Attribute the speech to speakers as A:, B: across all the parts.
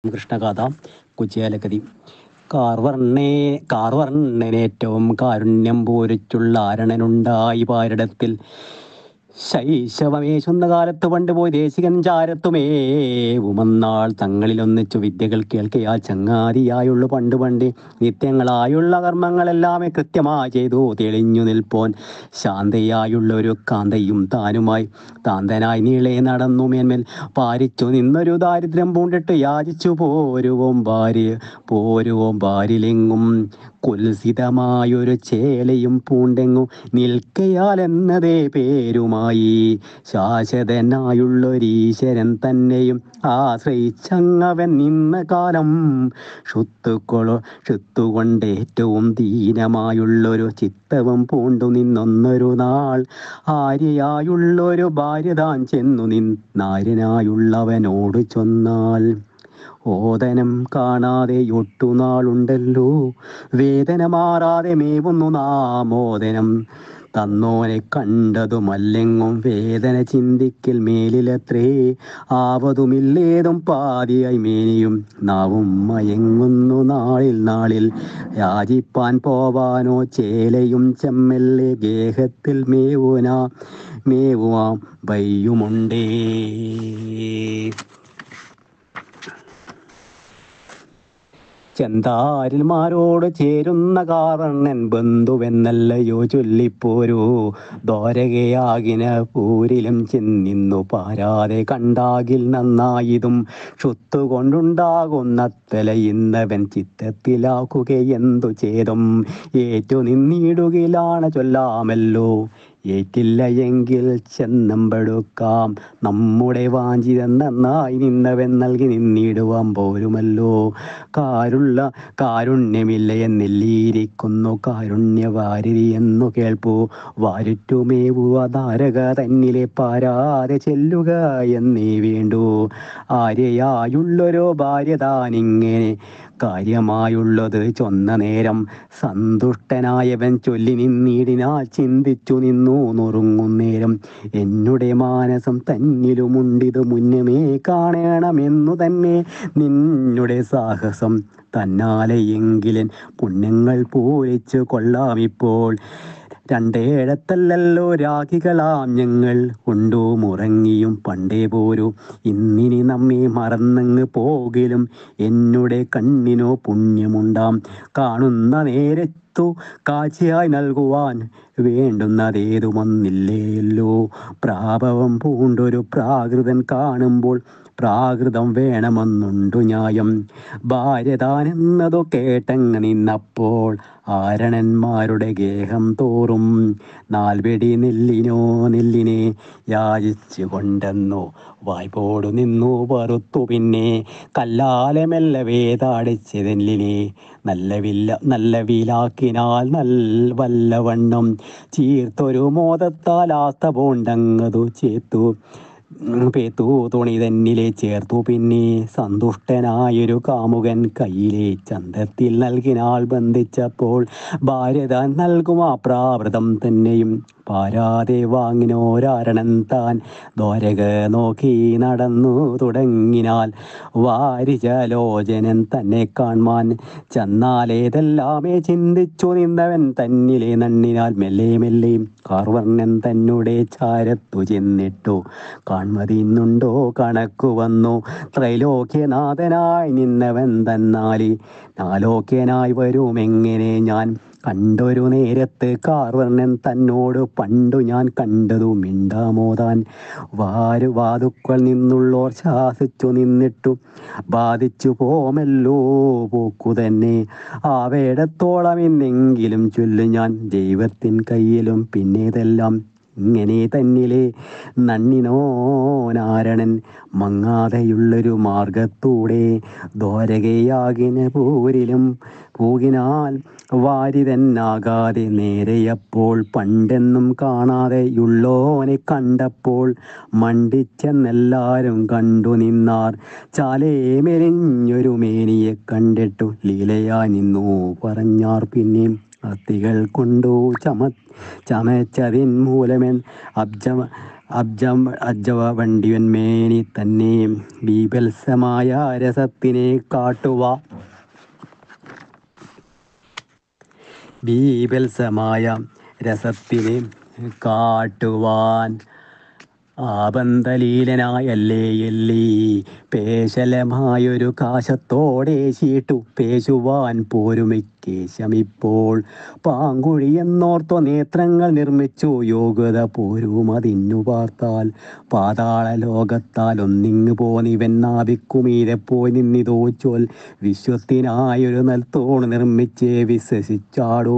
A: കൃഷ്ണഗാഥ കുചേലഗതി. കാർവർണ്ണനേറ്റവും കാരുണ്യം പൂരിച്ചുള്ള ആരണനുണ്ടായി പാരിടത്തിൽ. ശൈശവമേശുന്ന കാലത്ത് പണ്ടുപോയി ദേശികൻ ചാരത്തുമേവുമന്നാൾ തങ്ങളിലൊന്നിച്ചു വിദ്യകൾ കേൾക്കയാൽ ചങ്ങാതിയായുള്ള പണ്ട് നിത്യങ്ങളായുള്ള കർമ്മങ്ങളെല്ലാമേ കൃത്യമായി ചെയ്തു തെളിഞ്ഞു നിൽപ്പോൻ. ശാന്തയായുള്ള ഒരു കാന്തയും താനുമായി താന്തനായി നീളെ നടന്നു മേന്മേൽ പാരിച്ചു നിന്നൊരു ദാരിദ്ര്യം പൂണ്ടിട്ട് യാചിച്ചു പോരുവോം ഭാര്യലെങ്ങും കുൽസിതമായൊരു ചേലയും പൂണ്ടെങ്ങു നിൽക്കയാൽ എന്നതേ പേരുമായി. ശാശ്വതനായുള്ളൊരീശ്വരൻ തന്നെയും ആശ്രയിച്ചങ്ങവൻ നിന്ന കാലം ഷുത്തുകൊണ്ട് ഏറ്റവും ദീനമായുള്ളൊരു ചിത്തവും പൂണ്ടു നിന്നൊന്നൊരു നാൾ. ആര്യയായുള്ളൊരു ഭാര്യ താൻ ചെന്നു നിന്നാര്യനായുള്ളവനോട് ചൊന്നാൽ, ഓദനം കാണാതെ ഒട്ടുനാളുണ്ടല്ലോ, വേദന മാറാതെ മേവുന്നു നാമോദനം തന്നോനെ കണ്ടതുമല്ലെങ്ങും വേദന ചിന്തിക്കൽ മേലിലത്രേ. ആവതുമില്ലേതും പാതിയായി മേനിയും നാവും മയങ്ങുന്നു നാളിൽ യാചിപ്പാൻ പോവാനോ ചേലയും ചെമ്മല്ലേ ഗേഹത്തിൽ മേവുവാം വയ്യുമുണ്ടേ. ചെന്താരിൽമാരോട് ചേരുന്ന കാർവർണ്ണൻ ബന്ധുവെന്നല്ലയോ ചൊല്ലിപ്പോരൂ. ദ്വാരകയാകിന പൂരിലും ചെന്നിന്നു പാരാതെ കണ്ടാകിൽ നന്നായിതും. ഷുത്തുകൊണ്ടുണ്ടാകുന്ന തലയിന്നവൻ ചിത്തത്തിലാക്കുകയെന്തു ചെയ്തും. ഏറ്റു നിന്നിടുകിലാണ് ചൊല്ലാമല്ലോ, ഏറ്റില്ല എങ്കിൽ ചെന്നമ്പെടുക്കാം. നമ്മുടെ വാഞ്ചിതം നന്നായി നിന്നവൻ നൽകി നിന്നിടുവാൻ പോരുമല്ലോ. കാരുണ്യമില്ല എന്നില്ലിരിക്കുന്നു കാരുണ്യവാരിധി എന്നു കേൾപ്പു. വാരിറ്റുമേവുക ധാരക തന്നിലെ പാരാതെ ചെല്ലുക എന്നേ വേണ്ടു. ആര്യയായുള്ളൊരു ഭാര്യ താനിങ്ങനെ കാര്യമായുള്ളത് ചൊന്ന നേരം സന്തുഷ്ടനായവൻ ചൊല്ലി നിന്നിടിനാൽ ചിന്തിച്ചു നിന്നു നുറുങ്ങുന്നേരം. എന്നുടെ മാനസം തന്നിലുമുണ്ടിത് മുന്നമേ കാണണമെന്നു തന്നെ നിന്നുടെ സാഹസം തന്നാലെയെങ്കിലൻ പുണ്യങ്ങൾ പൂരിച്ചു കൊള്ളാമിപ്പോൾ. രണ്ടേഴത്തല്ലല്ലോ രാഖികളാം ഞങ്ങൾ ഉണ്ടും ഉറങ്ങിയും പണ്ടേ പോരൂ. ഇന്നിനി നമ്മെ മറന്നങ്ങ് പോകിലും എന്നുടെ കണ്ണിനോ പുണ്യമുണ്ടാം. കാണുന്ന നേരത്തു കാഴ്ചയായി നൽകുവാൻ വേണ്ടുന്നതേതുമൊന്നില്ലേയല്ലോ. പ്രാഭവം പൂണ്ടൊരു പ്രാകൃതൻ കാണുമ്പോൾ പ്രാകൃതം വേണമെന്നുണ്ടു ന്യായം. ഭാര്യ താനെന്നതു കേട്ടങ്ങ് നിന്നപ്പോൾ ആരണന്മാരുടെ ഗേഹം തോറും നാൽവെടി നെല്ലിനെ യാചിച്ചു കൊണ്ടെന്നു വായ്പോടു നിന്നു വറുത്തു. പിന്നെ കല്ലാലെ മെല്ലവേ താടിച്ചതെല്ലിനെ നല്ല വിലാക്കിനാൽ വല്ലവണ്ണം ചീർത്തൊരു മോദത്താൽ ആസ്ത പൂണ്ടങ്ങതു പേത്തു തുണി തന്നിലെ ചേർത്തു. പിന്നെ സന്തുഷ്ടനായൊരു കാമുകൻ കയ്യിലെ ചന്തത്തിൽ നൽകിനാൾ ബന്ധിച്ചപ്പോൾ ഭാര്യ താൻ നൽകും ആ പ്രാവൃതം തന്നെയും പാരാതെ വാങ്ങിനോരാരണൻ താൻ. ദ്വാരക നോക്കി നടന്നു തുടങ്ങിനാൽ വാരിജലോചനൻ തന്നെ കാൺമാൻ ചെന്നാലേതെല്ലാമേ ചിന്തിച്ചു നിന്നവൻ തന്നിലെ നണ്ണിനാൽ മെല്ലെ കാർവർണ്ണൻ തന്നെ ചാരത്തു ചെന്നിട്ടു. കാൺമതിന്നുണ്ടോ കണക്കു വന്നു ത്രൈലോക്യനാഥനായി നിന്നവൻ തന്നാലി നാലോക്യനായി വരുമെങ്ങനെ ഞാൻ. കണ്ടൊരു നേരത്ത് കാർവർണ്ണൻ തന്നോട് പണ്ടു ഞാൻ കണ്ടതു മിണ്ടാമോതാൻ. വാതുക്കൾ നിന്നുള്ളോർ ശാസിച്ചു നിന്നിട്ടു ബാധിച്ചു പോമല്ലോ പോക്കു തന്നെ. ആവേടത്തോളം എന്നെങ്കിലും ചൊല്ലു ഞാൻ ദൈവത്തിൻ കയ്യിലും പിന്നേതെല്ലാം. ഇങ്ങനെ തന്നിലെ നണ്ണിനോനാരണൻ മങ്ങാതെയുള്ളൊരു മാർഗത്തൂടെ ദ്വാരകയാകിന പൂരിലും പൂകിനാൽ വാരിതന്നാകാതെ നേരെയപ്പോൾ. പണ്ടെന്നും കാണാതെയുള്ളോനെ കണ്ടപ്പോൾ മണ്ടിച്ചെന്നെല്ലാരും കണ്ടു നിന്നാർ. ചാലേ മെലിഞ്ഞൊരു മേനിയെ കണ്ടിട്ടു ലീലയാ നിന്നു പറഞ്ഞാർ. പിന്നെ അസ്ഥികൾ കൊണ്ടു ചമച്ചതിൻ മൂലമെൻ അബ്ജവ വണ്ടിവന്മേനി തന്നെ ബീഭത്സമായ രസത്തിനെ കാട്ടുവാൻ ആബന്ധലീലനായല്ലേ എല്ലി പേശലമായൊരു കാശത്തോടെ ചീട്ടു പേശുവാൻ പോരുമിക്കേശമിപ്പോൾ പാങ്കുഴിയെന്നോർത്തോ നേത്രങ്ങൾ നിർമ്മിച്ചു യോഗ്യത പോരുമതിന്നു പാർത്താൽ പാതാള ലോകത്താൽ ഒന്നിങ്ങു പോന്നിവൻ നാഭിക്കുമീരെ പോയി നിന്നിതോച്ചോൽ വിശ്വത്തിനായൊരു നൽത്തോണ് നിർമ്മിച്ചേ വിശ്വസിച്ചാടോ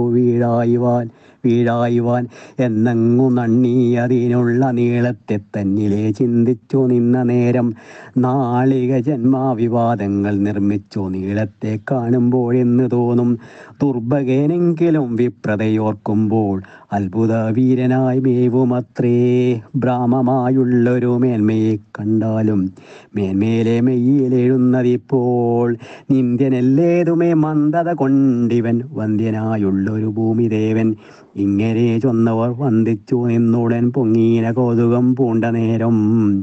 A: വീഴായുവാൻ എന്നങ്ങു നണ്ണി അതിനുള്ള നീളത്തെ തന്നിലെ ചിന്തിച്ചു നിന്ന നേരം നാളിക ജന്മാവിവാദങ്ങൾ നിർമ്മിച്ചു നീളത്തെ കാണുമ്പോഴെന്ന് തോന്നും ദുർഭകനെങ്കിലും വിപ്രതയോർക്കുമ്പോൾ അത്ഭുത വീരനായി മേവുമത്രേ ഭ്രാമമായുള്ളൊരു മേന്മയെ കണ്ടാലും മേന്മേലെ മെയ്യിലെഴുന്നതിപ്പോൾ നിന്ദ്യനല്ലേതുമേ മന്ദത കൊണ്ടിവൻ വന്ധ്യനായുള്ളൊരു ഭൂമിദേവൻ ഇങ്ങനെ ചൊന്നവർ വന്ദിച്ചു നിന്നുടൻ പൊങ്ങീന കൗതുകം പൂണ്ട നേരം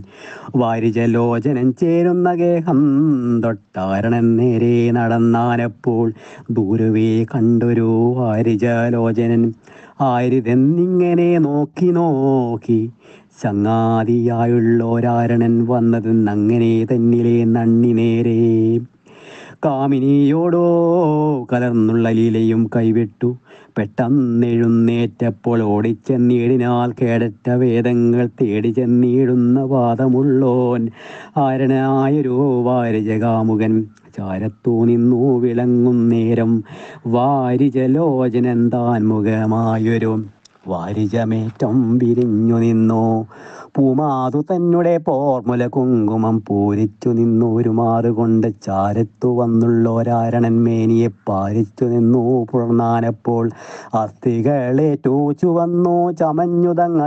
A: വാരിജലോചനൻ ചേരുന്ന ഗേഹം തൊട്ടാരണൻ നേരെ നടന്നാനപ്പോൾ ദൂരവേ കണ്ടൊരു വാരിജലോചനൻ ആരിതെന്നിങ്ങനെ നോക്കി ചങ്ങാതിയായുള്ളോരാരണൻ വന്നതെന്നങ്ങനെ തന്നിലെ നന്ദി നേരെ കാമിനിയോടോ കലർന്നുള്ള ലീലയും കൈവിട്ടു പെട്ടെന്നെഴുന്നേറ്റപ്പോൾ ഓടിച്ചെന്നീടിനാൽ കേടറ്റ വേദങ്ങൾ തേടി ചെന്നീടുന്ന വാദമുള്ളോൻ ആരണനായൊരു വാരിജകാമുകൻ ചാരത്തു നിന്നു വിളങ്ങും നേരം വാരിജലോചനൻ താൻ മുഖമായൊരു വാരിജമേറ്റം വിരിഞ്ഞു നിന്നു പൂമാതു തന്നെ പോർമുല കുങ്കുമം പൂരിച്ചു നിന്നു ഒരു മാറുകൊണ്ട് ചാരത്തു വന്നുള്ളോരാരണൻ മേനിയെ പാരിച്ചു നിന്നു പുണർന്നാനപ്പോൾ അസ്ഥികളേറ്റു ചുവന്നു ചമഞ്ഞുതങ്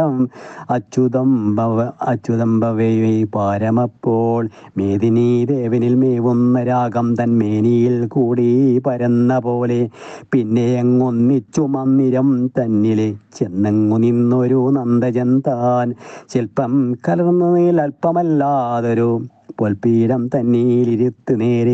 A: അച്യുതം ഭവേ പാരമപ്പോൾ മേദിനി ദേവനിൽ മേവുന്ന രാഗം തൻ മേനിയിൽ കൂടി പരന്ന പോലെ പിന്നെ എങ്ങൊന്നിച്ചു മന്ദിരം തന്നിലെ ചെന്നങ്ങു നിന്നൊരു നന്ദജൻ താൻ ശില്പം കലർന്നതിൽ അല്പമല്ലാതൊരു പൊൽപീഠം തന്നീലിരുത്ത് നേരെ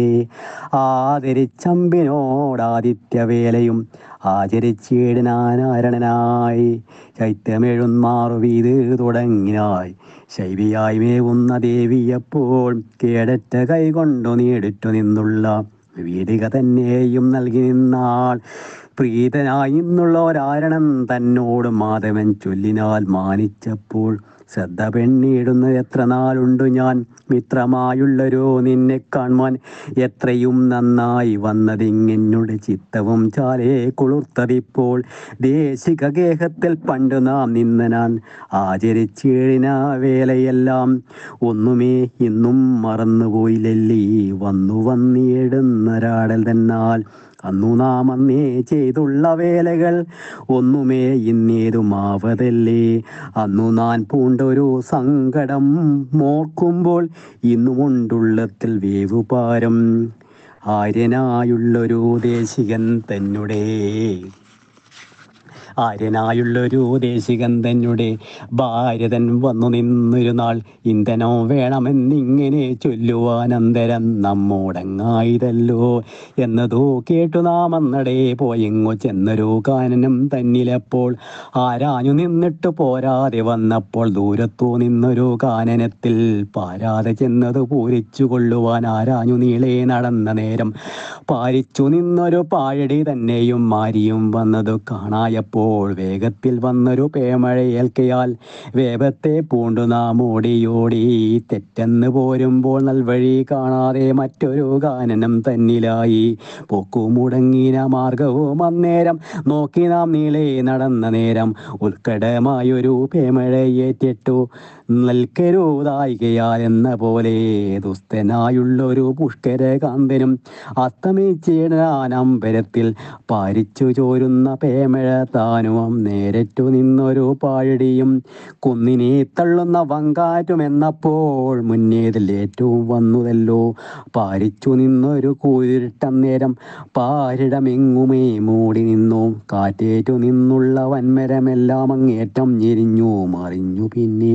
A: ആദരിച്ചമ്പിനോടാദിത്യവേലയും ആചരിച്ചിടനാരണനായി ചൈത്യമെഴുന്മാറു വീത് തുടങ്ങിനായി ശൈവിയായി മേവുന്ന ദേവിയപ്പോൾ കേടറ്റ കൈകൊണ്ടു നീടിറ്റു നിന്നുള്ള വീടിക തന്നെയും നൽകി നിന്നാൾ പ്രീതനായി നിന്നുള്ളോരാരണം തന്നോട് മാധവൻ ചൊല്ലിനാൽ മാനിച്ചപ്പോൾ ശ്രദ്ധ പെണ്ണിടുന്നത് എത്ര നാളുണ്ടു ഞാൻ മിത്രമായുള്ളൊരു നിന്നെ കാണുവാൻ എത്രയും നന്നായി വന്നതിങ്ങെന്നുടെ ചിത്തവും ചാലേ കുളിർത്തതിപ്പോൾ ദേശിക ഗേഹത്തിൽ പണ്ടു നാം നിന്ന ഞാൻ ആചരിച്ചിടിന വേലയെല്ലാം ഒന്നുമേ ഇന്നും മറന്നുപോയില്ലല്ലീ വന്നിടുന്നൊരാടൽ തന്നാൽ അന്നു നാം അന്നേ ചെയ്തുള്ള വേലകൾ ഒന്നുമേ ഇന്നേതുമാവതല്ലേ അന്നു നാൻ പൂണ്ടൊരു സങ്കടം മോർക്കുമ്പോൾ ഇന്നുമുണ്ടുള്ളത്തിൽ വേവുപാരം ആര്യനായുള്ളൊരു ദേശികൻ തന്നെ ഭാര്യതൻ വന്നു നിന്നൊരു നാൾ ഇന്ധനം വേണമെന്നിങ്ങനെ ചൊല്ലുവാൻ അന്തരം നമ്മോടങ്ങായതല്ലോ എന്നതോ കേട്ടു നാം അന്നടേ പോയെങ്ങോ ചെന്നൊരു കാനനം തന്നിലപ്പോൾ ആരാഞ്ഞു നിന്നിട്ട് പോരാതെ വന്നപ്പോൾ ദൂരത്തു നിന്നൊരു കാനനത്തിൽ പാരാതെ ചെന്നത് പൂരിച്ചു കൊള്ളുവാൻ ആരാഞ്ഞു നീളെ നടന്ന നേരം പാരിച്ചു നിന്നൊരു പാഴടി തന്നെയും മാരിയും വന്നത് കാണായപ്പോൾ വേഗത്തിൽ വന്നൊരു പേമഴയേൽക്കയാൽ വേഗത്തെ പൂണ്ടു നാം ഓടിയോടി തെറ്റെന്ന് പോരുമ്പോൾ നൽവഴി കാണാതെ മറ്റൊരു കാനനം തന്നിലായി പോക്കു മുടങ്ങിന മാർഗവും അന്നേരം നോക്കി നാം നീളെ നടന്ന നേരം ഉത്കടമായൊരു പേമഴയേറ്റിട്ടു നൽകരുതായികയാൽ എന്ന പോലെ ദുസ്തനായുള്ളൊരു പുഷ്കരകാന്തനും അസ്തമിച്ചിടാനമ്പരത്തിൽ പാരിച്ചു ചോരുന്ന പേമഴ താൻ താനുമാം നേരറ്റു നിന്നൊരു പാഴടിയും കുന്നിനെ തള്ളുന്ന വങ്കാറ്റുമെന്നപ്പോൾ മുന്നേതിൽ ഏറ്റവും വന്നുതല്ലോ. പാരിച്ചു നിന്നൊരു കൂരിട്ടം നേരം പാരിടമെങ്ങുമേ മൂടി നിന്നു. കാറ്റേറ്റു നിന്നുള്ള വൻമരമെല്ലാം അങ്ങേറ്റം ഞെരിഞ്ഞു മറിഞ്ഞു. പിന്നെ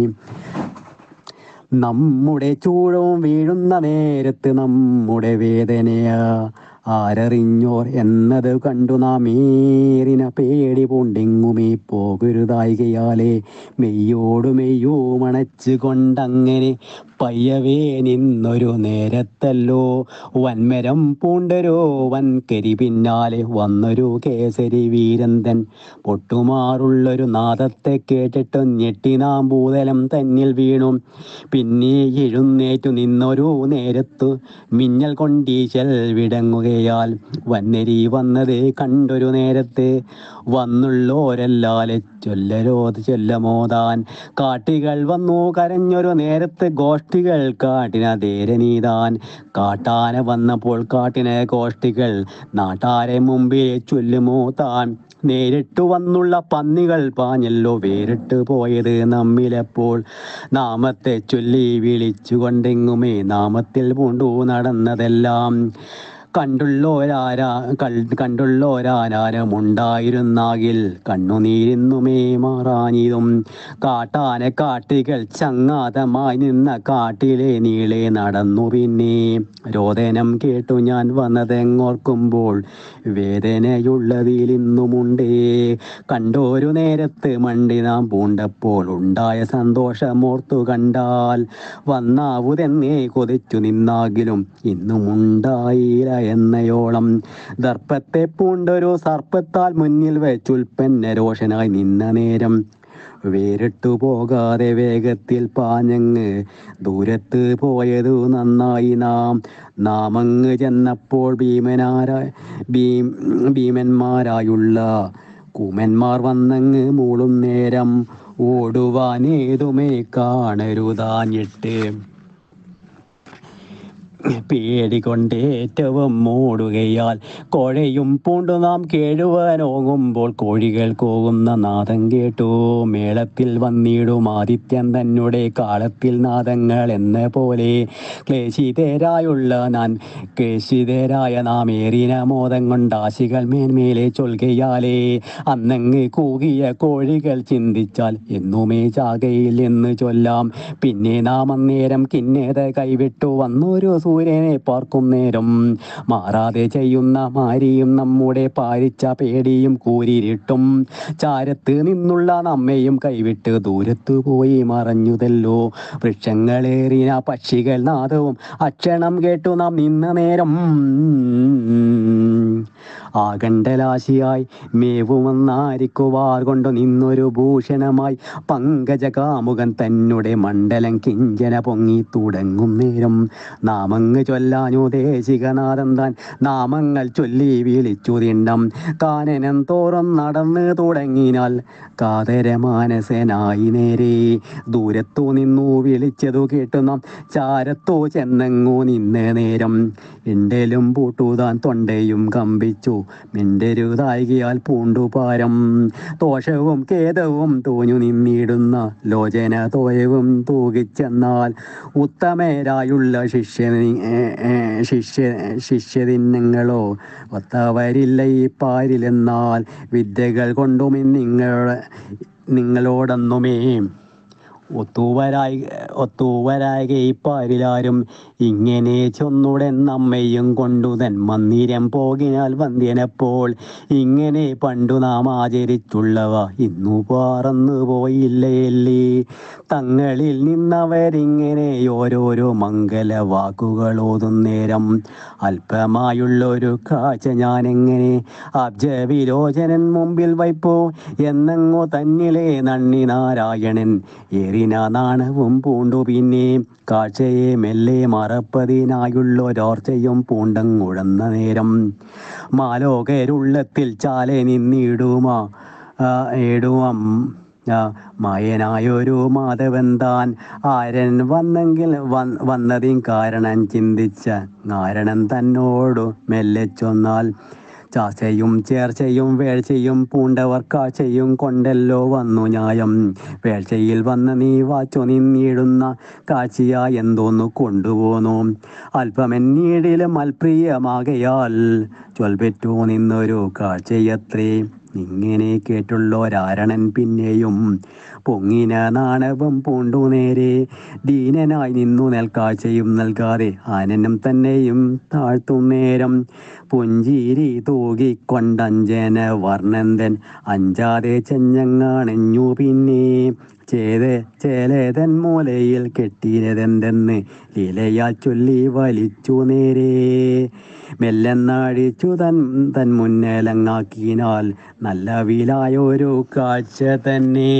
A: നമ്മുടെ ചൂഴവും വീഴുന്ന നേരത്ത് നമ്മുടെ വേദനയാ ആരറിഞ്ഞോർ എന്നത് കണ്ടു നാം ഏറിന പേടി പൂണ്ടെങ്ങുമേ പോകരുതായികയാലേ മെയ്യോടു മെയ്യോ മണച്ചു കൊണ്ടങ്ങനെ പയ്യവേ നിന്നൊരു നേരത്തല്ലോ വൻമരം പൂണ്ടൊരു വൻകരി പിന്നാലെ വന്നൊരു കേസരി വീരന്തൻ പൊട്ടുമാറുള്ളൊരു നാദത്തെ കേട്ടിട്ട് ഞെട്ടി നാം ഭൂതലം തന്നിൽ വീണു. പിന്നെ എഴുന്നേറ്റു നിന്നൊരു നേരത്തു മിന്നൽ കൊണ്ടീശൽ വിടങ്ങുകയാൽ വന്നരി വന്നത് കണ്ടൊരു നേരത്ത് വന്നുള്ളോരെല്ലാലെ ചൊല്ലമോതാൻ കാട്ടികൾ വന്നു കരഞ്ഞൊരു നേരത്ത് ഗോഷ്ഠികൾ കാട്ടിനതേരെ നീതാൻ. കാട്ടാന വന്നപ്പോൾ കാട്ടിന ഗോഷ്ഠികൾ നാട്ടാരെ മുമ്പിൽ ചൊല്ലുമോ താൻ. നേരിട്ടു വന്നുള്ള പന്നികൾ പാഞ്ഞല്ലോ വേറിട്ട് പോയത് നമ്മിലെപ്പോൾ നാമത്തെ ചൊല്ലി വിളിച്ചുകൊണ്ടെങ്ങുമേ നാമത്തിൽ പൂണ്ടു നടന്നതെല്ലാം കണ്ടുള്ളോരാനാരമുണ്ടായിരുന്നാകിൽ കണ്ണുനീരിന്നുമേ മാറാഞ്ഞിതും. കാട്ടാന കാട്ടികൾ ചങ്ങാതമായി നിന്ന കാട്ടിലെ നീളെ നടന്നു. പിന്നെ രോദനം കേട്ടു ഞാൻ വന്നതെങ്ങോർക്കുമ്പോൾ വേദനയുള്ളതിലിന്നുമുണ്ടേ. കണ്ടോരു നേരത്ത് മണ്ടി നാം പൂണ്ടപ്പോൾ ഉണ്ടായ സന്തോഷമോർത്തു കണ്ടാൽ വന്നാവുതെന്നേ കൊതിച്ചു നിന്നാകിലും ഇന്നുമുണ്ടായില്ല എന്നയോളം. ദർപ്പത്തെ പൂണ്ടൊരു സർപ്പത്താൽ മുന്നിൽ വെച്ചുൽപ്പന്ന രോഷനായി നിന്ന നേരം വേറിട്ടു പോകാതെ വേഗത്തിൽ പാഞ്ഞങ്ങ് ദൂരത്ത് പോയതു നന്നായി നാമങ്ങ് ചെന്നപ്പോൾ ഭീമന്മാരായുള്ള കൂമന്മാർ വന്നങ്ങ് മൂളും നേരം ഓടുവാനേതുമേ കാണരുതാഞ്ഞിട്ട് പേടികൊണ്ടേറ്റവും മൂടുകയാൽ കോഴയും പൂണ്ടു നാം കേഴുവാനോങ്ങുമ്പോൾ കോഴികൾ കൂകുന്ന നാദം കേട്ടു. മേളത്തിൽ വന്നിടും ആദിത്യൻ തന്നെ കാലത്തിൽ നാദങ്ങൾ എന്ന പോലെ ക്ലേശിതരായ നാം ഏറിന മോദം കൊണ്ടാശികൾ മേന്മേലെ ചൊൽകയാലേ അന്നങ്ങ് കൂകിയ കോഴികൾ ചിന്തിച്ചാൽ എന്നുമേ ചാകയിൽ എന്ന് ചൊല്ലാം. പിന്നെ നാം അന്നേരം കിന്നേത കൈവിട്ടു വന്നൊരു സൂര്യനെ പാർക്കും നേരം മാറാതെ ചെയ്യുന്ന മാരിയും നമ്മുടെ പാരിച്ച പേടിയും കൂരിരുട്ടും ചാരത്ത് നിന്നുള്ള നമ്മയും കൈവിട്ട് ദൂരത്തു പോയി മറഞ്ഞുതല്ലോ. വൃക്ഷങ്ങളേറിന പക്ഷികൾ നാദവും അക്ഷണം കേട്ടു നാം നിന്ന നേരം ആകണ്ഡലാശിയായി മേവുമെന്നാരിക്കുവാർ കൊണ്ടു നിന്നൊരു ഭൂഷണമായി പങ്കജകാമുകൻ തന്നെ മണ്ഡലം കിഞ്ചന പൊങ്ങി തുടങ്ങും നേരം നാമങ്ങ് ചൊല്ലാനു ദേശികനാഥൻ താൻ നാമങ്ങൾ ചൊല്ലി വിളിച്ചു തിണ്ണം. കാനനം തോറും നടന്ന് തുടങ്ങിനാൽ കാതരമാനസനായി നേരെ ദൂരത്തു നിന്നു വിളിച്ചതു കേട്ടു നാം ചാരത്തോ ചെന്നങ്ങു നിന്ന നേരം എണ്ടലും പൂട്ടുതാൻ തൊണ്ടയും കമ്പിച്ചു മിണ്ടരുതായികയാൽ പൂണ്ടുപാരം ദോഷവും ഖേദവും തോഞ്ഞു നിന്നിടുന്ന ലോചന തോയവും തൂകിച്ചെന്നാൽ ഉത്തമരായുള്ള ശിഷ്യദിനങ്ങളോ ഒത്തവരില്ല ഈ പാരിലെന്നാൽ വിദ്യകൾ കൊണ്ടും നിങ്ങളോടൊന്നുമേ ഒത്തുവരായ ഈ പാരിലാരും ഇങ്ങനെ ചൊന്നുടൻ നമ്മയും കൊണ്ടുതൻ മന്ദിരം പോകിനാൽ വന്ധ്യനപ്പോൾ ഇങ്ങനെ പണ്ടു നാം ആചരിച്ചുള്ളവ ഇന്നു പറന്നു പോയില്ലേ. തങ്ങളിൽ നിന്നവരിങ്ങനെ ഓരോരോ മംഗല വാക്കുകൾ ഓതും നേരം അല്പമായുള്ളൊരു കാഴ്ച ഞാനെങ്ങനെ അബ്ജവിലോചനൻ മുമ്പിൽ വയ്പ്പോ എന്നങ്ങോ തന്നിലെ നന്ദി നാരായണൻ നാണവും പൂണ്ടു. പിന്നെ കാഴ്ചയെ മെല്ലെ മറപ്പതിനായുള്ളൊരോർച്ചയും പൂണ്ടങ്ങുഴന്ന നേരം മാലോകരുള്ളത്തിൽ ചാലെ നിന്നിടുവാം മായനായൊരു മാധവൻ താൻ ആരൻ വന്നതിൻ കാരണം ചിന്തിച്ച നാരണൻ തന്നോടു മെല്ലെ ചൊന്നാൽ ചാർച്ചയും ചേർച്ചയും വേഴ്ചയും പൂണ്ടവർ കാഴ്ചയും കൊണ്ടല്ലോ വന്നു ന്യായം. വേഴ്ചയിൽ വന്ന് നീ വാച്ചു നിന്നിടുന്ന കാഴ്ചയാ എന്തോന്നു കൊണ്ടുപോന്നു. അല്പമെന്നീടിലും അൽപ്രിയമാകയാൽ ചൊൽപെറ്റു നിന്നൊരു കാഴ്ചയത്രേ. ഇങ്ങനെ കേട്ടുള്ളൊരാരണൻ പിന്നെയും പൊങ്ങിന നാണവും പൂണ്ടു നേരെ. ദീനനായി നിന്നു നെൽക്കാഴ്ചയും നൽകാതെ ആനനം തന്നെയും താഴ്ത്തും നേരം. പുഞ്ചിരി തൂകിക്കൊണ്ടഞ്ജന വർണ്ണന്തൻ അഞ്ചാതെ ചെഞ്ഞങ്ങാണഞ്ഞു പിന്നെ. ചേലേതൻ മൂലയിൽ കെട്ടിയതെന്തെന്ന് ലീലയാൽ ചൊല്ലി വലിച്ചു നേരെ. മെല്ലെന്നാഴിച്ചു തൻ മുന്നിലങ്ങാക്കിനാൽ നല്ല വീലായൊരു കാഴ്ച തന്നെ.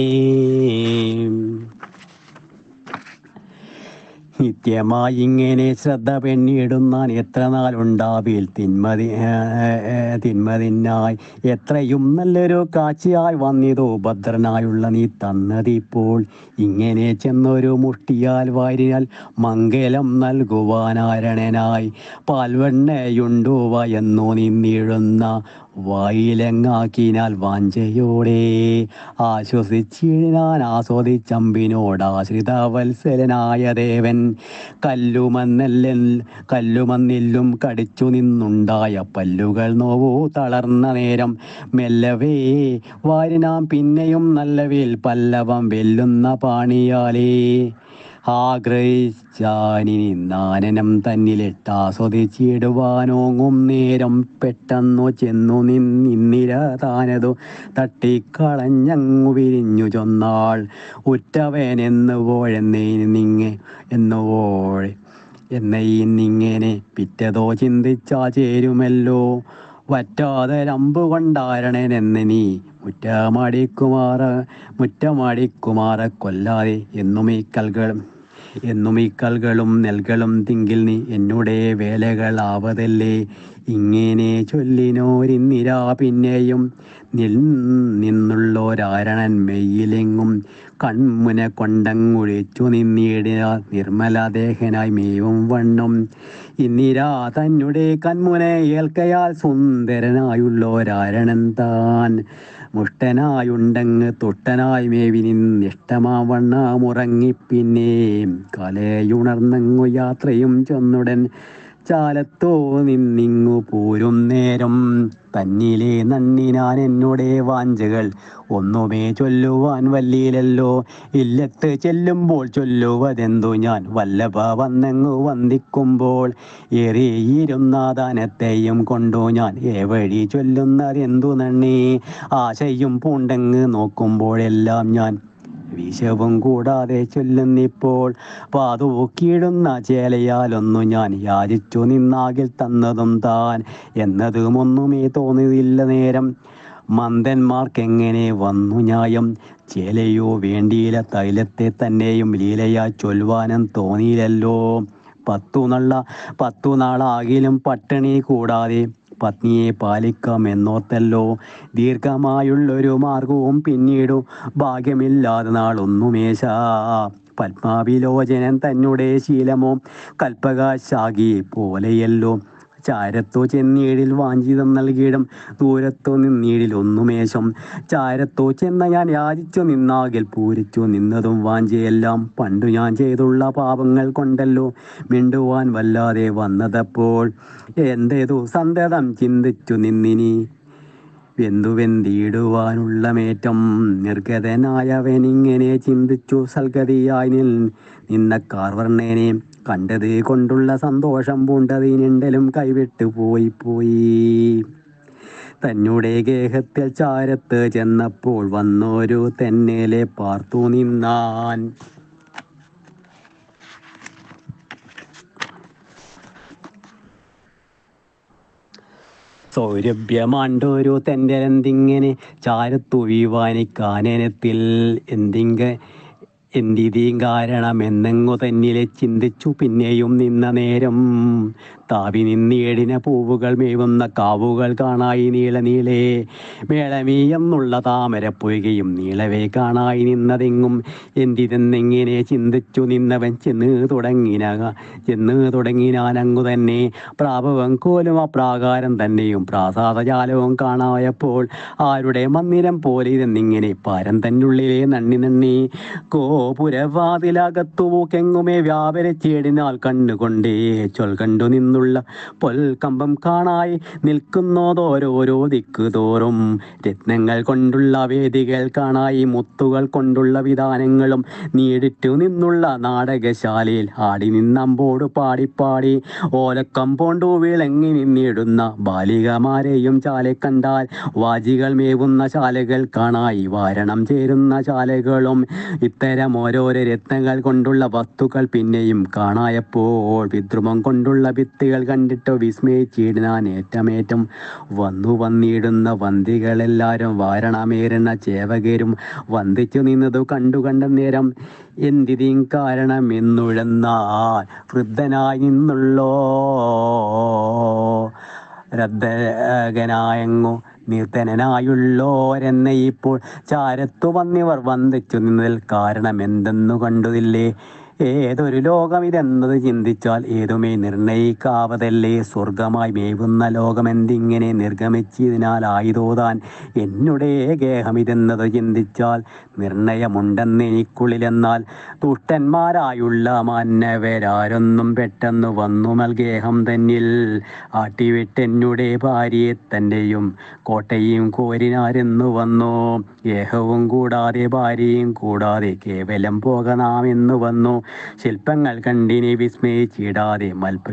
A: നിത്യമായി ഇങ്ങനെ ശ്രദ്ധ പെണ്ണിടുന്നാൻ എത്ര നാളുണ്ടാവിൽ തിന്മതിനായി. എത്രയും നല്ലൊരു കാഴ്ചയായി വന്നിതോ ഭദ്രനായുള്ള നീ തന്നതിപ്പോൾ. ഇങ്ങനെ ചെന്നൊരു മുഷ്ടിയാൽ വാരിയാൽ മംഗലം നൽകുവാനാരണനായി. പാൽവെണ്ണയുണ്ടുവ എന്നു നിന്നിടുന്ന വായിലെങ്ങാക്കിനാൽ വാഞ്ചയോടെ. ആശ്വസിച്ചിടാൻ ആസ്വദിച്ചമ്പിനോടാശ്രിതവത്സലനായ ദേവൻ. കല്ലുമന്നില്ലും കടിച്ചു നിന്നുണ്ടായ പല്ലുകൾ നോവു തളർന്ന നേരം. മെല്ലവേ വാരിനാം പിന്നെയും നല്ലവേൽ പല്ലവം വെല്ലുന്ന പാണിയാലേ. ആഗ്രഹിച്ചാനിനി നാനനം തന്നിലിട്ടാസ്വദിച്ചിടുവാനോങ്ങും നേരം. പെട്ടെന്നു ചെന്നു നിന്നിര താനതു തട്ടിക്കളഞ്ഞങ്ങു വിരിഞ്ഞു ചൊന്നാൾ. എന്നയിന്നിങ്ങനെ പിറ്റതോ ചിന്തിച്ചാ ചേരുമല്ലോ. വറ്റാതെ രമ്പു കൊണ്ടാരണനെന്ന് നീ മുറ്റമടിക്കുമാറ കൊല്ലാതെ. എന്നും ഈ കൽകളും നെൽകളും തിങ്കിൽ നീ എന്നുടെ വേലകളാവതല്ലേ. ഇങ്ങനെ ചൊല്ലിനോരിന്നിരാ പിന്നെയും നിന്നുള്ളോരാരണൻ മെയ്യിലെങ്ങും കൺമുന കൊണ്ടങ്ങൊഴിച്ചു നിന്നിടിന നിർമ്മലദേഹനായി മേവും വണ്ണം. ഇന്ദിരാ തന്നെ കൺമുന ഏൽക്കയാൽ സുന്ദരനായുള്ളോരാരണൻ താൻ. മുഷ്ടനായുണ്ടങ്ങ് തുഷ്ടനായി മേവി നിന്നിഷ്ടമാവണ്ണമുറങ്ങിപ്പിന്നെ. കലയുണർന്നങ്ങു യാത്രയും ചെന്നുടൻ ചാലത്തോ നിന്നിങ്ങു പോരും നേരം. തന്നിലെ നന്ദിനാൻ എന്നുടെ വാഞ്ചകൾ ഒന്നുമേ ചൊല്ലുവാൻ വല്ലീലല്ലോ. ഇല്ലത്ത് ചെല്ലുമ്പോൾ ചൊല്ലുവതെന്തു ഞാൻ വല്ലഭ വന്നങ്ങു വന്ദിക്കുമ്പോൾ. ഏറിയിരുന്ന ദാനത്തെയും കൊണ്ടു ഞാൻ ഏവഴി ചൊല്ലുന്നതെന്തു നന്ദി. ആശയും പൂണ്ടങ്ങ് നോക്കുമ്പോഴെല്ലാം ഞാൻ വിഷവും കൂടാതെ ചൊല്ലുന്നിപ്പോൾ. പാതൂക്കിയിടുന്ന ചേലയാലൊന്നു ഞാൻ യാചിച്ചു നിന്നാകിൽ തന്നതും താൻ എന്നതും ഒന്നുമേ തോന്നിയില്ല നേരം. മന്ദന്മാർക്കെങ്ങനെ വന്നു ന്യായം. ചേലയോ വേണ്ടിയില്ല തൈലത്തെ തന്നെയും ലീലയാ ചൊൽവാനും തോന്നിയില്ലല്ലോ. 10 നാളാകിലും പട്ടിണി കൂടാതെ പത്നിയെ പാലിക്കാം എന്നോർത്തല്ലോ. ദീർഘമായുള്ളൊരു മാർഗവും പിന്നീടു ഭാഗ്യമില്ലാതെ നാളൊന്നുമേശ. പത്മാവിലോചനൻ തന്നെ ശീലമോ കൽപ്പകാശാഖി പോലെയല്ലോ. ചാരത്തു ചെന്നീടിൽ വാഞ്ചിതം നൽകിയിടും ദൂരത്തു നിന്നീടിൽ ഒന്നുമേശം. ചാരത്തു ചെന്ന ഞാൻ യാചിച്ചു നിന്നാകിൽ പൂരിച്ചു നിന്നതും വാഞ്ചയെല്ലാം പണ്ടു ഞാൻ ചെയ്തുള്ള പാപങ്ങൾ കൊണ്ടല്ലോ. മിണ്ടുവാൻ വല്ലാതെ വന്നതപ്പോൾ എന്തേതു സന്തതം ചിന്തിച്ചു നിന്നിനി വെന്തുവെന്തിടുവാനുള്ള മേറ്റം. നിർഗതനായവനിങ്ങനെ ചിന്തിച്ചു സൽഗതിയായി നിന്ന കാർവർണ്ണനെ. കണ്ടത് കൊണ്ടുള്ള സന്തോഷം പൂണ്ടതിനിണ്ടലും കൈവിട്ടു പോയി. തന്നെ ഗേഹത്തിൽ ചാരത്ത് ചെന്നപ്പോൾ വന്നോരു തെന്നലെ പാർത്തു നിന്നാൻ. സൗരഭ്യമാണ്ടൊരു തെന്നലെന്തിങ്ങനെ ചാരത്തു വീവാനിക്കാനനത്തിൽ എന്തിതീം കാരണമെന്നെങ്ങു തന്നിലെ ചിന്തിച്ചു പിന്നെയും നിന്ന നേരം താവി നിന്നേടിന പൂവുകൾ മേവുന്ന കാവുകൾ കാണായി നീളെ മേളമീയെന്നുള്ള താമരപ്പൊയ്കയും നീളവേ കാണായി നിന്നതെങ്ങും എന്തിതെന്നെങ്ങനെ ചിന്തിച്ചു നിന്നവൻ ചെന്ന് തുടങ്ങിനാനങ്ങു തന്നെ പ്രാഭവം കോലും അപ്രാകാരം തന്നെയും പ്രാസാദജാലവും കാണായപ്പോൾ ആരുടെ മന്ദിരം പോലെ ഇതെന്നിങ്ങനെ പാരം തന്നുള്ളിലെ നണ്ണി ഗോപുരവാതിലകത്തു മൂക്കെങ്ങുമേ വ്യാപരിച്ചേടിനാൽ കണ്ണുകൊണ്ടേ കണ്ടു നിന്നുള്ള പൊൽക്കമ്പം കാണായി നിൽക്കുന്നതോരോരോ ദിക്കു തോറും രത്നങ്ങൾ കൊണ്ടുള്ള വേദികൾ കാണായി മുത്തുകൾ കൊണ്ടുള്ള വിധാനങ്ങളും നീടിറ്റു നിന്നുള്ള നാടകശാലയിൽ ആടി നിന്നമ്പോട് പാടിപ്പാടി ഓലക്കമ്പോണ്ടു വിളങ്ങി നിന്നിടുന്ന ബാലികമാരെയും ചാലെ കണ്ടാൽ വാജികൾ മേവുന്ന ശാലകൾ കാണായി വാരണം ചേരുന്ന ശാലകളും ഇത്തരം ഓരോരോ രത്നങ്ങൾ കൊണ്ടുള്ള വസ്തുക്കൾ പിന്നെയും കാണായപ്പോൾ വിദ്രുമം കൊണ്ടുള്ള ഭിത്തികൾ കണ്ടിട്ടോ വിസ്മയിച്ചിടാൻ ഏറ്റമേറ്റം വന്നിടുന്ന വന്തികളെല്ലാരും വാരണമേറുന്ന ചേവകരും വന്ദിച്ചു നിന്നതു കണ്ട നേരം എന്തിതീം കാരണമെന്നുഴന്നാൽ വൃദ്ധനായി നിന്നുള്ളോ രദ്ധകനായങ്ങു നിർധനനായുള്ളോരെന്ന ഇപ്പോൾ ചാരത്തു വന്നിവർ വന്ദിച്ചു നിന്നതിൽ കാരണം എന്തെന്നു കണ്ടുതില്ലേ ഏതൊരു ലോകം ഇതെന്നത് ചിന്തിച്ചാൽ ഏതുമേ നിർണയിക്കാവതല്ലേ സ്വർഗമായി മേവുന്ന ലോകമെന്തിങ്ങനെ നിർഗമിച്ചതിനാലായതോതാൻ എന്നുടെ ഗേഹമിതെന്നത് ചിന്തിച്ചാൽ നിർണയമുണ്ടെന്നെനിക്കുള്ളിലെന്നാൽ ദുഷ്ടന്മാരായുള്ള മാനവരാരൊന്നും പെട്ടെന്ന് വന്നു മൽഗേഹം തന്നിൽ ആട്ടിവിട്ടെന്നുടെ ഭാര്യയെ തന്നെയും കോട്ടയും കോരിനാരെന്നു വന്നു ഗേഹവും കൂടാതെ ഭാര്യയും കൂടാതെ കേവലം പോകനാമെന്നു വന്നു ശില്പങ്ങൾ കണ്ടിനി വിസ്മയിച്ചിടാതെ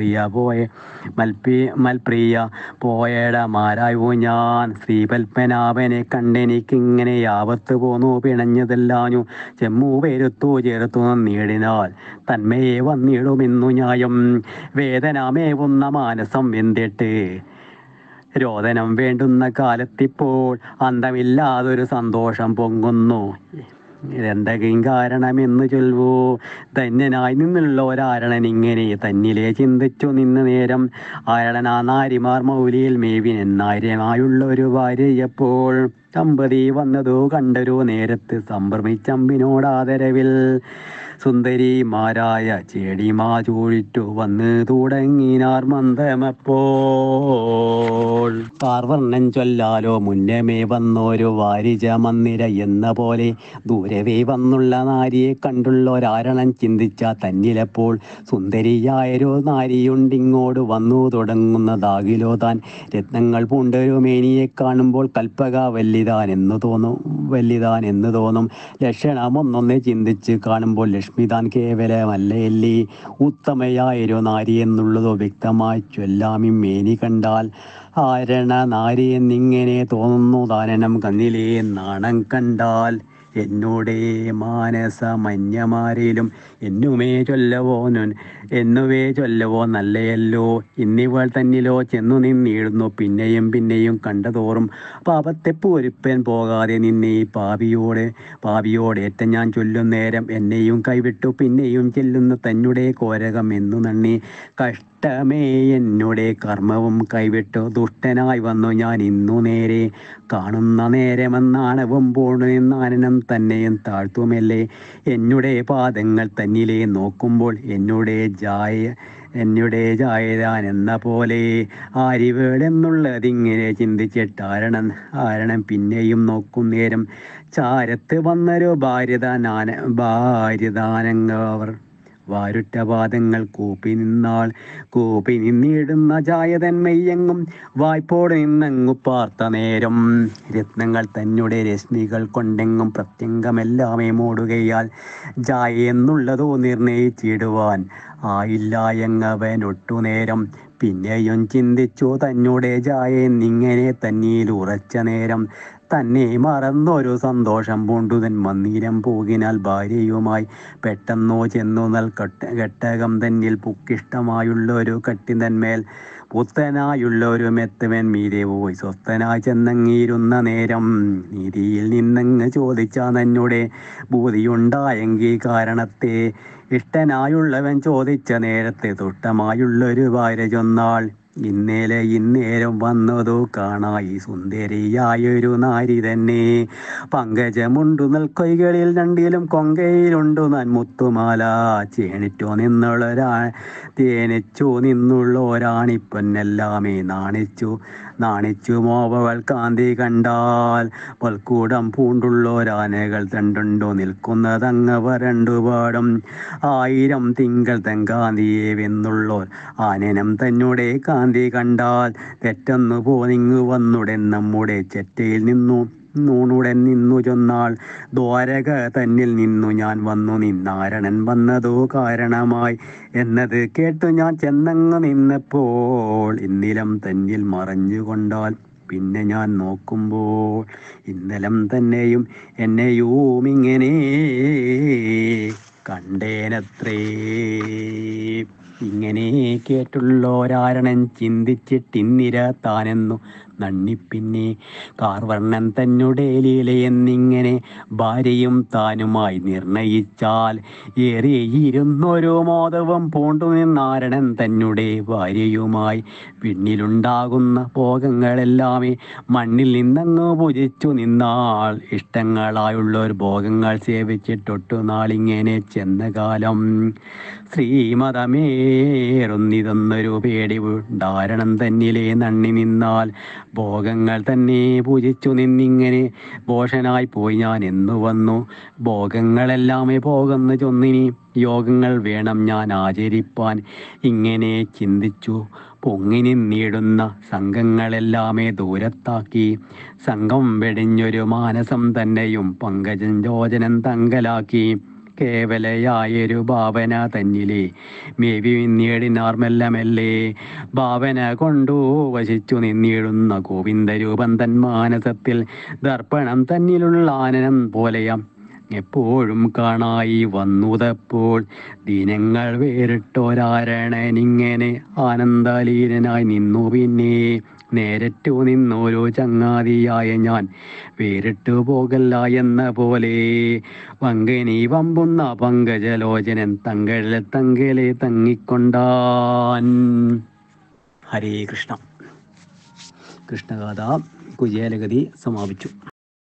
A: മൽപ്രിയ പോയടമാരായോ ഞാൻ ശ്രീപത്മനാഭനെ കണ്ടെനിക്കിങ്ങനെ ആപത്ത് പോന്നു പിണഞ്ഞതെല്ലാഞ്ഞു ചെമ്മു പെരുത്തു ചേർത്തു നീടിനാൽ തന്മയെ വന്നിടുമെന്നു ന്യായം വേദനമേവുന്ന മാനസം വെന്തിട്ട് രോദനം വേണ്ടുന്ന കാലത്തിപ്പോൾ അന്തമില്ലാതൊരു സന്തോഷം പൊങ്ങുന്നു എന്തെങ്കിലും കാരണമെന്ന് ചൊൽവൂ ധന്യനായി നിന്നുള്ള ഒരാരണൻ ഇങ്ങനെ തന്നിലെ ചിന്തിച്ചു നിന്ന നേരം ആരണനാ നാരിമാർ മൗലിയിൽ മേവിനെന്നാര്യമായുള്ള ഒരു ഭാര്യയപ്പോൾ ദമ്പതി വന്നതു കണ്ടൊരു നേരത്ത് സംഭ്രമിച്ചമ്പിനോടാദരവിൽ സുന്ദരിമാരായ ചെടിമാ ചൂഴിറ്റു വന്ന് തുടങ്ങിനാർ മന്ദമപ്പോൾ പാർവർണ്ണൻ ചൊല്ലാലോ മുന്നമേ വന്നോരു വാരിജ മന്ദിര എന്ന പോലെ ദൂരവേ വന്നുള്ള നാരിയെ കണ്ടുള്ളൊരാരണം ചിന്തിച്ച തന്നിലപ്പോൾ സുന്ദരിയായൊരു നാരിയുണ്ടിങ്ങോട് വന്നു തുടങ്ങുന്നതാകിലോ താൻ രത്നങ്ങൾ പൂണ്ടൊരു മേനിയെ കാണുമ്പോൾ കൽപ്പക വല്ലിതാൻ എന്ന് തോന്നും ലക്ഷണമൊന്നൊന്നെ ചിന്തിച്ച് കാണുമ്പോൾ ലക്ഷ്മിതാൻ കേവലമല്ലയല്ലേ ഉത്തമയായൊരു നാരി എന്നുള്ളതോ വ്യക്തമായി ചൊല്ലാമി മേനി കണ്ടാൽ ആരണ നാരി എന്നിങ്ങനെ തോന്നുന്നു ദാനനം കണ്ണിലേ നാണം കണ്ടാൽ എന്നോടേ മാനസമന്യമാരിലും എന്നുവേ ചൊല്ലവോ നല്ലയല്ലോ ഇന്നിവൾ തന്നിലോ ചെന്നു നിന്നിടുന്നു പിന്നെയും കണ്ടതോറും പാപത്തെ പൂരിപ്പൻ പോകാതെ നിന്നെ പാപിയോടേറ്റ ഞാൻ ചൊല്ലും നേരം എന്നെയും കൈവിട്ടു പിന്നെയും ചെല്ലുന്ന തന്നെ കോരകം എന്നു നന്ദി കഷ്ടമേ എന്നുടെ കർമ്മവും കൈവിട്ടു ദുഷ്ടനായി വന്നു ഞാൻ ഇന്നു നേരെ കാണുന്ന നേരമെന്നാണവും പൂർണ്ണനാനനം തന്നെയും താഴ്ത്തുമല്ലേ എന്നുടെ പാദങ്ങൾ തന്നിലെ നോക്കുമ്പോൾ എന്നുടെ ജായതാൻ എന്ന പോലെ ആരിവേടെന്നുള്ളതിങ്ങനെ ചിന്തിച്ചിട്ടാരണം പിന്നെയും നോക്കും നേരം ചാരത്ത് വന്നൊരു ഭാര്യദാനങ്ങവർ വാരുറ്റ പാദങ്ങൾ കൂപ്പി നിന്നിടുന്ന ജായതന്മയ്യെങ്ങും വായ്പോട് നിന്നങ്ങു പാർത്ത നേരം രത്നങ്ങൾ തന്നെ രശ്മികൾ കൊണ്ടെങ്ങും പ്രത്യംഗമെല്ലാമേ മൂടുകയാൽ ജായ എന്നുള്ളതോ നിർണയിച്ചിടുവാൻ ആയില്ല എന്നവനൊട്ടുനേരം പിന്നെയും ചിന്തിച്ചു തന്നെ ജായ എന്നിങ്ങനെ തന്നിൽ ഉറച്ച നേരം തന്നെ മറന്നൊരു സന്തോഷം പൂണ്ടുതൻ മന്ദിരം പോകിനാൽ ഭാര്യയുമായി പെട്ടെന്നോ ചെന്നു കെട്ടകം തന്നിൽ പുക്കിഷ്ടമായുള്ള ഒരു കട്ടിതന്മേൽ പുത്തനായുള്ളൊരു മെത്തവൻ മീതെ പോയി സ്വസ്ഥനായി ചെന്നങ്ങിയിരുന്ന നേരം നീതിയിൽ നിന്നങ്ങ് ചോദിച്ചാൽ എന്നോടെ ബോധിയുണ്ടായെങ്കിൽ കാരണത്തെ ഇഷ്ടനായുള്ളവൻ ചോദിച്ച നേരത്തെ തുഷ്ടമായുള്ളൊരു ഭാര്യ ചൊന്നാൾ ഇന്നേരം വന്നതോ കാണായി സുന്ദരിയായൊരു നാരി തന്നെ പങ്കജമുണ്ടു നെൽക്കൊയ്കളിൽ രണ്ടിലും കൊങ്കയിലുണ്ടു മുത്തുമാല തേനിച്ചു നിന്നുള്ളോരാണിപ്പൊന്നെല്ലാമേ നാണിച്ചു മോവൾ കാന്തി കണ്ടാൽ പൽക്കൂടം പൂണ്ടുള്ളോരാനകൾ തണ്ടുണ്ടോ നിൽക്കുന്നതങ്ങ് വരണ്ടുപാടും 1000 തിങ്കൾ തെങ്കാന്തിയെ വെന്നുള്ളോർ ആനനം തന്നെ കാന്തി കണ്ടാൽ തെറ്റന്നു പോനിങ്ങു വന്നുടൻ നമ്മുടെ ചെറ്റയിൽ നൂണുടൻ നിന്നു ചൊന്നാൾ ദ്വാരക തന്നിൽ നിന്നു ഞാൻ വന്നു നിന്നാരണൻ വന്നതോ കാരണമായി എന്നത് കേട്ടു ഞാൻ ചെന്നങ്ങു നിന്നപ്പോൾ ഇന്നിലം തന്നിൽ മറഞ്ഞുകൊണ്ടാൽ പിന്നെ ഞാൻ നോക്കുമ്പോൾ ഇന്നലം തന്നെയും എന്നെയും ഇങ്ങനെ കണ്ടേനത്രേ. ഇങ്ങനെ കേട്ടുള്ളോരാരണൻ ചിന്തിച്ചിട്ടിന്നിര താനെന്നു നണ്ണിപ്പിന്നെ കാർവർണ്ണൻ തന്നെ ലീലയെന്നിങ്ങനെ ഭാര്യയും താനുമായി നിർണയിച്ചാൽ ഏറിയിരുന്നൊരു മോദവും പൂണ്ടു നിന്നാരണൻ തന്നെ ഭാര്യയുമായി പിന്നിലുണ്ടാകുന്ന ഭോഗങ്ങളെല്ലാമേ മണ്ണിൽ നിന്നങ്ങ് പൂജിച്ചു നിന്നാൾ ഇഷ്ടങ്ങളായുള്ളൊരു ഭോഗങ്ങൾ സേവിച്ചിട്ടൊട്ടു നാളിങ്ങനെ ചെന്ന കാലം ശ്രീമതമേറുന്നിതൊന്നൊരു പേടി ധാരണം തന്നിലെ നണ്ണി നിന്നാൽ ഭോഗങ്ങൾ തന്നെ പൂജിച്ചു നിന്നിങ്ങനെ ഭോഷനായി പോയി ഞാൻ എന്നു വന്നു ഭോഗങ്ങളെല്ലാമേ പോകുന്നു ചൊന്നിനി യോഗങ്ങൾ വേണം ഞാൻ ആചരിപ്പാൻ ഇങ്ങനെ ചിന്തിച്ചു പൊങ്ങി നിന്നിടുന്ന സംഘങ്ങളെല്ലാമേ ദൂരത്താക്കി സംഘം വെടിഞ്ഞൊരു മാനസം തന്നെയും പങ്കജം യോജനം തങ്കലാക്കി കേവലയായൊരു ഭാവന തന്നിലെ മേവി നിന്നിടിനാർ മെല്ലെ ഭാവന കൊണ്ടു വശിച്ചു നിന്നിടുന്ന ഗോവിന്ദരൂപം തൻ മാനസത്തിൽ ദർപ്പണം തന്നിലുള്ള ആനനം പോലെയാം എപ്പോഴും കാണായി വന്നുതപ്പോൾ ദിനങ്ങൾ വേറിട്ടൊരാരണനിങ്ങനെ ആനന്ദലീനനായി നിന്നു പിന്നെ നേരറ്റു നിന്നോരോ ചങ്ങാതിയായ ഞാൻ വേറിട്ടു പോകല്ല എന്ന പോലെ വങ്കനി വമ്പുന്ന പങ്കജലോചനൻ തങ്കലെ തങ്ങിക്കൊണ്ടാൻ. ഹരേ കൃഷ്ണ. കൃഷ്ണഗാഥ കുചേലഗതി സമാപിച്ചു.